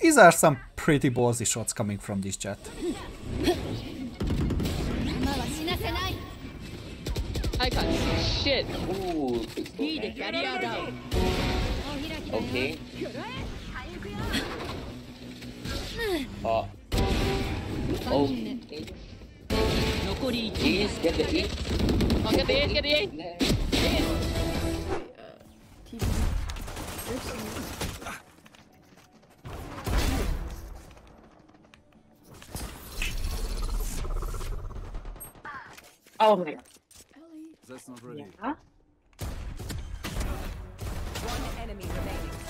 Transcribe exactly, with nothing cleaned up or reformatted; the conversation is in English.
these are some pretty ballsy shots coming from this Jett. I can't see shit. Ooh, okay. Oh. Oh. Please get the hit. Oh, get the hit, get the hit. Oh my god. That's not ready. Yeah. One enemy remaining.